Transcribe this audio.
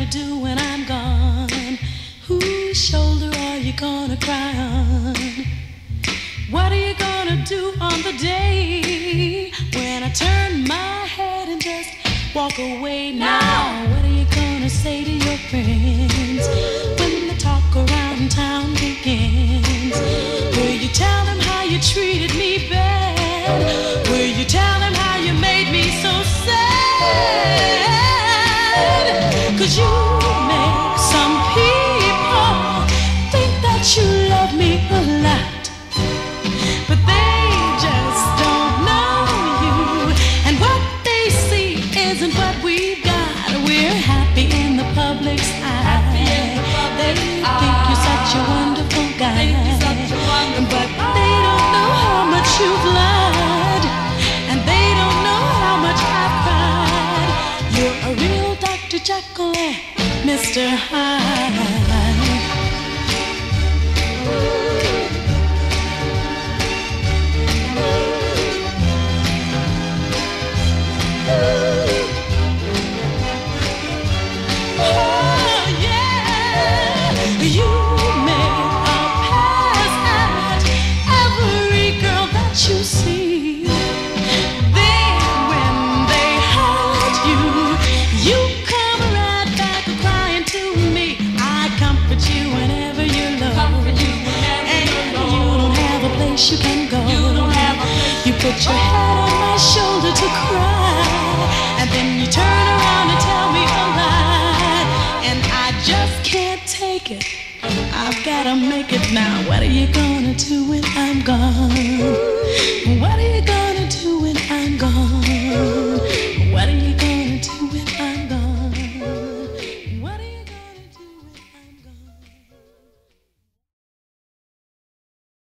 do when I'm gone? Whose shoulder are you gonna cry on? What are you gonna do on the day when I turn my head and just walk away? Now, what are you gonna say to your friends when the talk around town begins? Will you tell them how you treated me bad? Will you tell them how you made me so sad? 'Cause you make some people think that you love me a lot, but they just don't know you, and what they see isn't what we've got. We're happy in the public's eye. They think you're such a wonderful guy, but they don't know how much you've lied, and they don't know how much I've cried. You're a real Dr. Jekyll and Mr. Hyde. Oh yeah, you make a pass at every girl that you see. Then when they hurt you, you come right back crying to me. I comfort you whenever you're low, and you don't have a place you can go. You put your head on my shoulder to cry, and then you turn around and tell me a lie, and I just can't take it. I've gotta make it now. What are you gonna do when I'm gone? What are you